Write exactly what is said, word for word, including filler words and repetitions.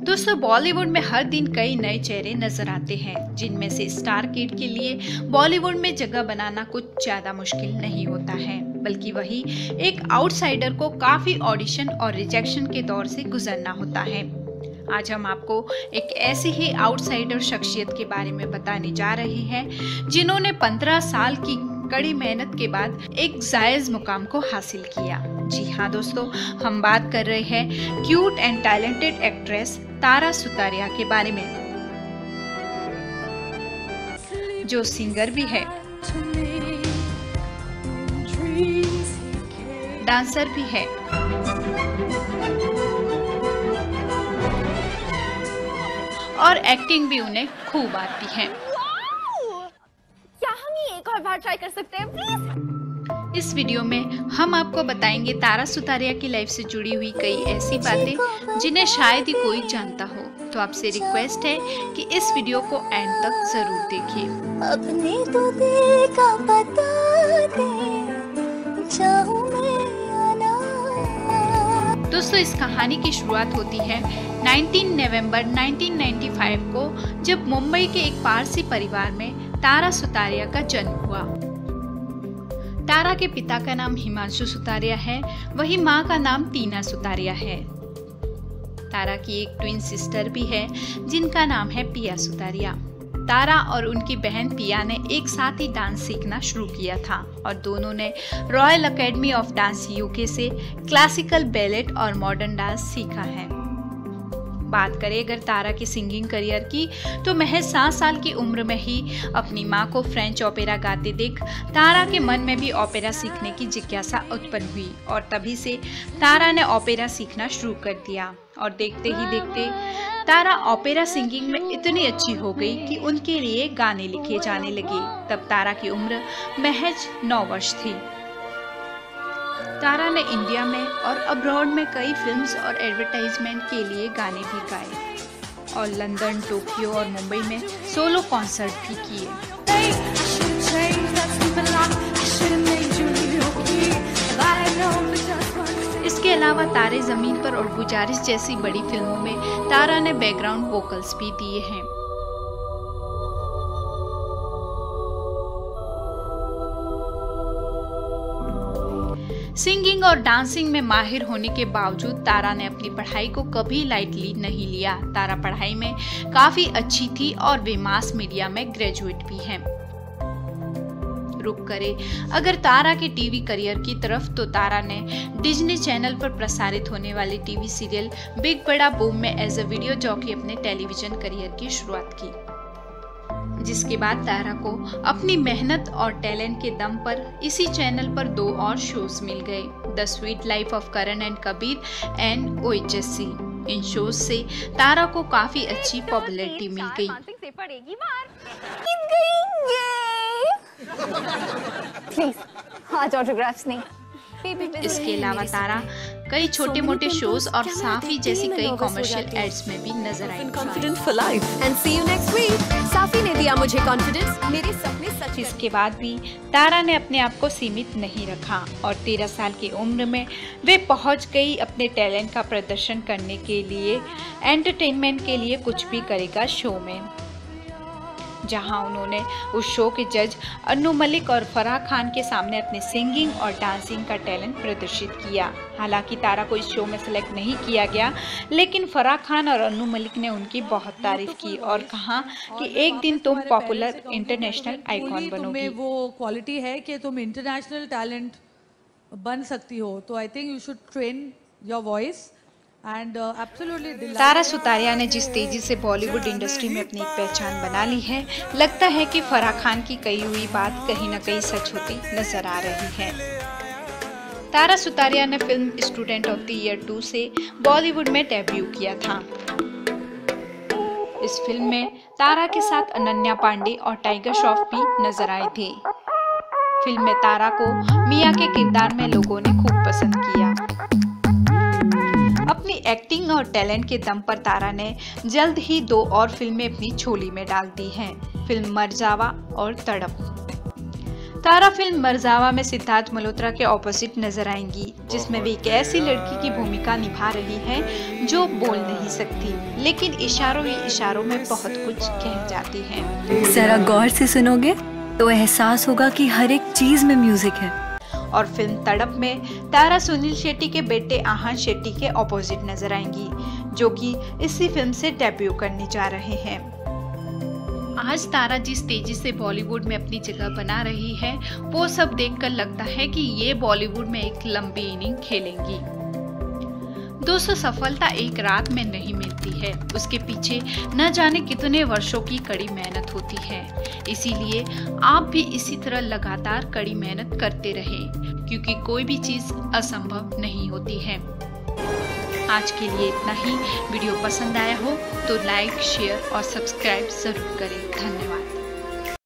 दोस्तों, बॉलीवुड में हर दिन कई नए चेहरे नजर आते हैं, जिनमें से स्टार किड के लिए बॉलीवुड में जगह बनाना कुछ ज्यादा मुश्किल नहीं होता है, बल्कि वही एक आउटसाइडर को काफी ऑडिशन और रिजेक्शन के दौर से गुजरना होता है। आज हम आपको एक ऐसी ही आउटसाइडर शख्सियत के बारे में बताने जा रहे हैं, जिन्होंने पंद्रह साल की कड़ी मेहनत के बाद एक जायज मुकाम को हासिल किया। जी हाँ दोस्तों, हम बात कर रहे हैं cute and talented actress Tara Sutaria के बारे में, जो सिंगर भी है, डांसर भी है और एक्टिंग भी उन्हें खूब आती है। क्या हम ये एक और बार ट्राई कर सकते हैं प्लीज? इस वीडियो में हम आपको बताएंगे तारा सुतारिया की लाइफ से जुड़ी हुई कई ऐसी बातें जिन्हें शायद ही कोई जानता हो। तो आपसे रिक्वेस्ट है कि इस वीडियो को एंड तक जरूर देखिए। अपने तो दिल का पता दे, चाहूं मैं आना। दोस्तों, इस कहानी की शुरुआत होती है उन्नीस नवंबर उन्नीस सौ पचानवे को, जब मुंबई के एक पारसी परिवार में तारा सुतारिया का जन्म हुआ। तारा के पिता का नाम हिमांशु सुतारिया है, वही माँ का नाम टीना सुतारिया है। तारा की एक ट्विन सिस्टर भी है, जिनका नाम है पिया सुतारिया। तारा और उनकी बहन पिया ने एक साथ ही डांस सीखना शुरू किया था और दोनों ने royal academy of dance UK से क्लासिकल बैलेट और मॉडर्न डांस सीखा है। बात करें अगर तारा की सिंगिंग करियर की, तो महज सात साल की उम्र में ही अपनी माँ को फ्रेंच ओपेरा गाते देख तारा के मन में भी ओपेरा सीखने की जिज्ञासा उत्पन्न हुई और तभी से तारा ने ओपेरा सीखना शुरू कर दिया। और देखते ही देखते तारा ओपेरा सिंगिंग में इतनी अच्छी हो गई कि उनके लिए गाने लिखे जाने लगे। तब तारा की उम्र महज नौ वर्ष थी। तारा ने इंडिया में और अब्रॉड में कई फिल्म्स और एडवर्टाइजमेंट के लिए गाने भी गाए और लंदन, टोक्यो और मुंबई में सोलो कॉन्सर्ट भी किए। इसके अलावा तारे जमीन पर और गुजारिश जैसी बड़ी फिल्मों में तारा ने बैकग्राउंड वोकल्स भी दिए हैं। सिंगिंग और डांसिंग में माहिर होने के बावजूद तारा ने अपनी पढ़ाई को कभी लाइटली नहीं लिया। तारा पढ़ाई में काफी अच्छी थी और वे मास मीडिया में ग्रेजुएट भी हैं। रुक करे अगर तारा के टीवी करियर की तरफ, तो तारा ने डिज्नी चैनल पर प्रसारित होने वाले टीवी सीरियल बिग बड़ा बूम में एज अ वीडियो जॉकी अपने टेलीविजन करियर की शुरुआत की, जिसके बाद तारा को अपनी मेहनत और टैलेंट के दम पर इसी चैनल पर दो और शोज मिल गए, the sweet life of Karan and Kabir and OHSC. इन शोज से तारा को काफी अच्छी पॉपुलैरिटी मिल गई। प्लीज आज ऑटोग्राफ्स नहीं। इसके अलावा तारा कई छोटे मोटे शोज और साफी जैसी कई कॉमर्शियल एड्स में भी नजर आई। Confident for life and see you next week. साफी ने दिया मुझे कॉन्फिडेंस, मेरे सपने सच। इसके बाद भी तारा ने अपने आप को सीमित नहीं रखा और तेरह साल की उम्र में वे पहुंच गई अपने टैलेंट का प्रदर्शन करने के लिए, एंटरटेनमेंट के लिए कुछ भी करेगा शो में, जहां उन्होंने उस शो के जज अन्नू मलिक और फराह खान के सामने अपने सिंगिंग और डांसिंग का टैलेंट प्रदर्शित किया। हालांकि तारा को इस शो में सेलेक्ट नहीं किया गया, लेकिन फराह खान और अन्नू मलिक ने उनकी बहुत तारीफ की और कहा कि एक दिन तुम पॉपुलर इंटरनेशनल आइकॉन बनोगी। वो क्वालिटी है कि तुम इंटरनेशनल टैलेंट बन सकती हो, तो I think you should train your voice. And, uh, Tara Sutaria ने जिस तेजी से बॉलीवुड इंडस्ट्री में अपनी एक पहचान बना ली है, लगता है कि फराह खान की कही हुई बात कहीं न कहीं सच होती नजर आ रही है। तारा सुतारिया ने film student of the year two से बॉलीवुड में डेब्यू किया था। इस फिल्म में तारा के साथ अनन्या पांडे और टाइगर श्रॉफ भी नजर आए थे। फिल्म में तारा को मिया के किरदार में लोगों ने खूब पसंद किया। अपनी एक्टिंग और टैलेंट के दम पर तारा ने जल्द ही दो और फिल्में अपनी झोली में डाल दी हैं, फिल्म मर जावा और तड़प। तारा फिल्म मरजावा में सिद्धार्थ मल्होत्रा के ऑपोजिट नजर आएंगी, जिसमें वे एक ऐसी लड़की की भूमिका निभा रही हैं जो बोल नहीं सकती, लेकिन इशारों ही इशारों में बहुत कुछ कह जाती हैं। जरा गौर से सुनोगे तो एहसास होगा कि हर एक चीज में म्यूजिक है। और फिल्म तड़प में तारा सुनील शेट्टी के बेटे आहान शेट्टी के ऑपोजिट नजर आएंगी, जो कि इसी फिल्म से डेब्यू करने जा रहे हैं। आज तारा जिस तेजी से बॉलीवुड में अपनी जगह बना रही है, वो सब देखकर लगता है कि ये बॉलीवुड में एक लंबी इनिंग खेलेंगी। दोस्तों, सफलता एक रात में नहीं मिलती है, उसके पीछे न जाने कितने वर्षों की कड़ी मेहनत होती है। इसीलिए आप भी इसी तरह लगातार कड़ी मेहनत करते रहें, क्योंकि कोई भी चीज असंभव नहीं होती है। आज के लिए इतना ही। वीडियो पसंद आया हो तो लाइक, शेयर और सब्सक्राइब जरूर करें। धन्यवाद।